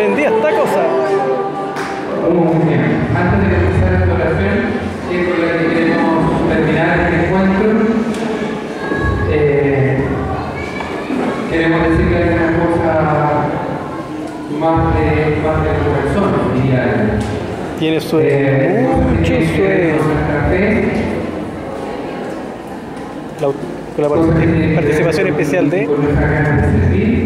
aprendí esta cosa. Muy bien. Antes de empezar esta oración, que es con la que queremos terminar este encuentro, queremos decirle una cosa más de corazón, diría él. Tiene sueño, mucho sueño. Nuestra fe, Con la participación especial de... con nuestra ganas de servir,